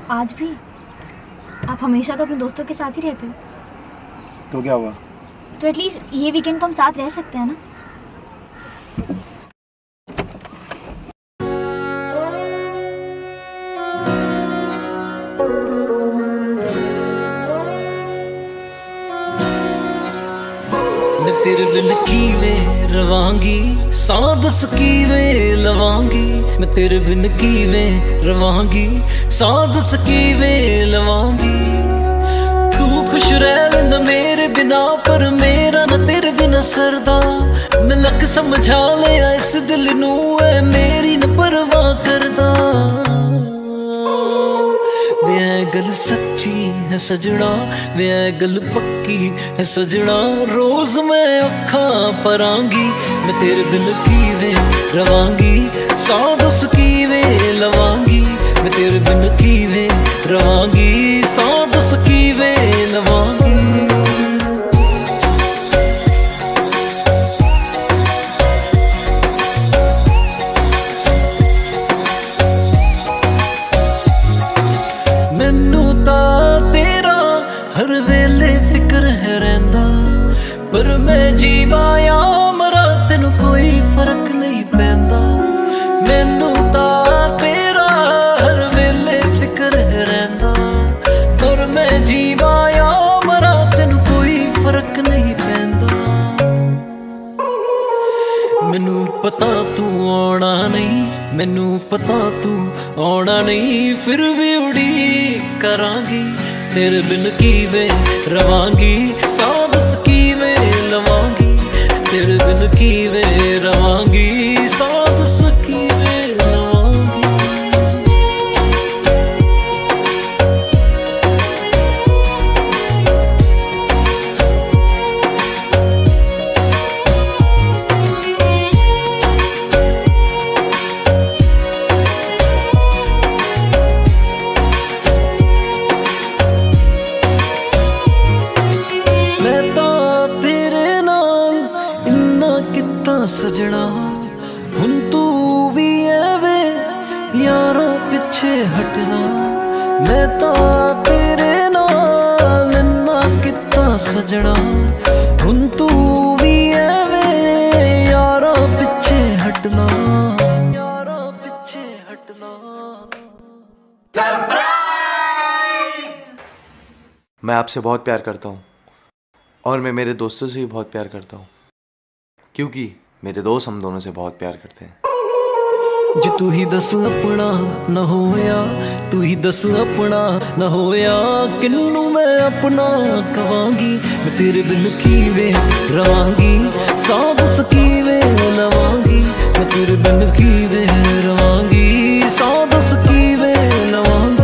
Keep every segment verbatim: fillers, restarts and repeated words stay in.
आज भी आप हमेशा तो अपने दोस्तों के साथ ही रहते हो। तो क्या हुआ? तो एटलीस्ट ये वीकेंड तो हम साथ रह सकते हैं ना। तेरे बिन कीवे रवांगी सादस कीवे लवांगी, मैं तेरे बिन कीवे रवांगी सादस कीवे लवांगी। तू खुश रह लेंदा मेरे बिना, पर मेरा ना तेरे बिना सरदा। मैं लख समझा लिया इस दिल नू, है मेरी न परवाह करदा। वे गल सच्ची है सजना, वे गल पक्की है सजना। रोज मैं अखा परांगी, मैं तेरे बिन कीवे रवांगी सादस कीवे लवांगी। मैं तेरे बिन कीवे रवांगी सादस कीवे लवांगी। मैनू तां तेरा हर वेले फिक्र है रहिंदा, पर मैं जीवा या मरा तेनू कोई फर्क नहीं पैंदा। मैनू तां तेरा हर वेले फिक्र है रहिंदा, पर मैं जीवा या मरा तेनू कोई फर्क नहीं पैंदा। मैनू पता तू आना नहीं, मैनू पता तू आना नहीं, फिर भी उड़ीक करांगी। तेरे बिन कीवे रवांगी सादस कीवे लवांगी। तेरे बिन कीवे रवांगी सादस कीवे लवांगी। सजना हुन तू भी एवे यारों पिछे हटना, मैं तो तेरे नाल ना किता सजना। हुन तू भी एवे यारों पिछे हटना, यारों पिछे हटना। सरप्राइज! मैं आपसे बहुत प्यार करता हूँ और मैं मेरे दोस्तों से भी बहुत प्यार करता हूँ, क्योंकि मेरे दोस्त हम दोनों से बहुत प्यार करते हैं। जो तू ही दस अपना न होया, तू ही दस अपना न होया, किन्नू मैं अपना कवांगी। मैं तेरे बिन कीवे रवांगी सादस कीवे लवांगी। मैं तेरे बिन कीवे रवांगी सादस कीवे लवांगी।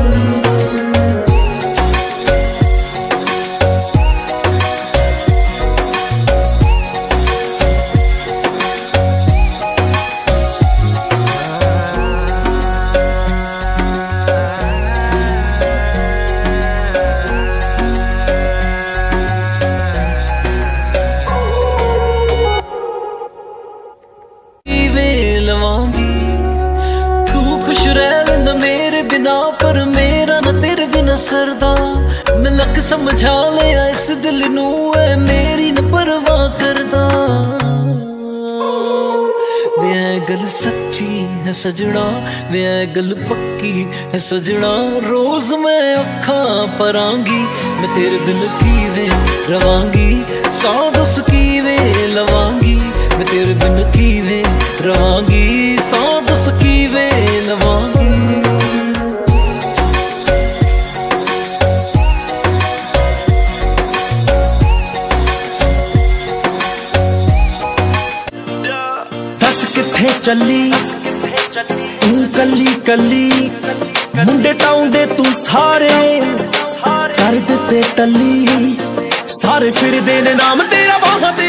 बिना पर मेरा ना तेरे बिना सरदा। मैं लख समझा लिया इस दिल नू, है मेरी न परवाह करदा। वे गल सच्ची है सजना, वे गल पक्की है सजना। रोज मैं अखा परांगी, मैं तेरे बिन कीवे रवांगी सादस कीवे लवांगी। मैं तेरे बिन कीवे रवांगी सादस कीवे लवांगी। चली तू कली कली, मुंडे टाउंदे तू सारे कर दिते टली। सारे फिरदे ने नाम तेरा बाहां